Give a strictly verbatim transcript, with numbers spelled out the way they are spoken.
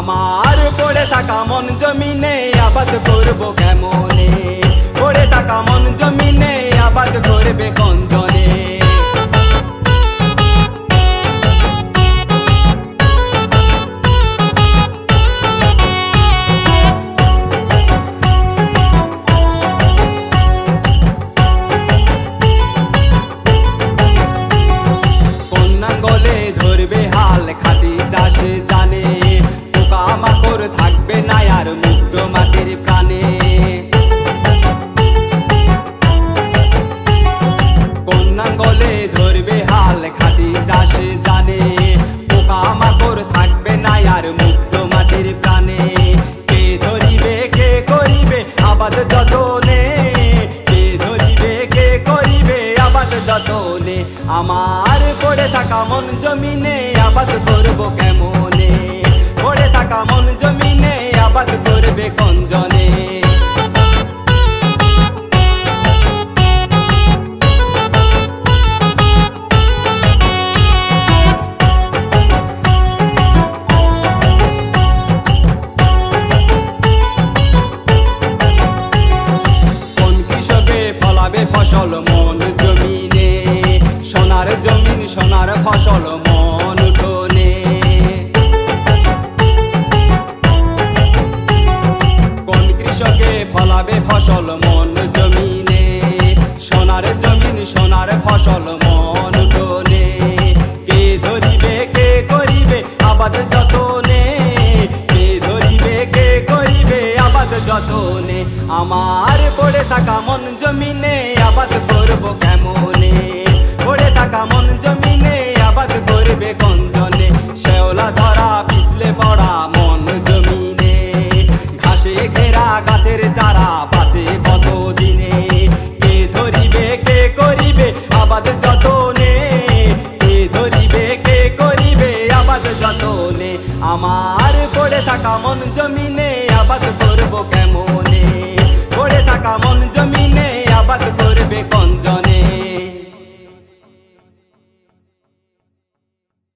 আমার পড়ে থাকা মন জমিনে আবাদ করব কেমনে, পড়ে থাকা মন জমিনে আবাদ করবে কোন জনে। গলে ধরবে হাল খাটি চাষে জানে, পোকা মাকড় থাকবে না আর মুক্ত মাটির প্রাণে। কন্যা গলে ধরবে হাল খাটি চাষে জানে, পোকা মাকড় থাকবে না আর মুক্ত মাটির প্রাণে। কে ধরিবে কে করিবে আবাদ যতনে, কে ধরিবে কে করিবে আবাদ যতনে। আমার পড়ে থাকা মন জমিনে আবাদ করব কেমনে, পড়ে থাকা মন জমিনে আবাদ করবে কোন জনে। কোন কৃষকে ফলাবে ফসল মন জমিনে, সোনার জমিন সোনার ফসল মন উঠোনে। কোন কৃষকে ফলাবে ফসল মন জমিনে, সোনার জমিন সোনার ফসল মন উঠোনে। কে ধরিবে কে করিবে আবাদ যতনে, কে ধরিবে কে করিবে আবাদ যতনে। আমার পড়ে থাকা মন জমিনে আবাদ করব কেমনে, পড়ে থাকা মন জমিনে আবাদ করবে কোন জনে। শেওলা ধরা পিছলে পড়া মন জমিনে, ঘাসে ঘেরা গাছের চারা বাঁচে কত দিনে। কে ধরিবে কে করিবে আবাদ যতনে, কে ধরিবে কে করিবে আবাদ যতনে। আমার পড়ে থাকা মন জমিনে আবাদ করব কেমন।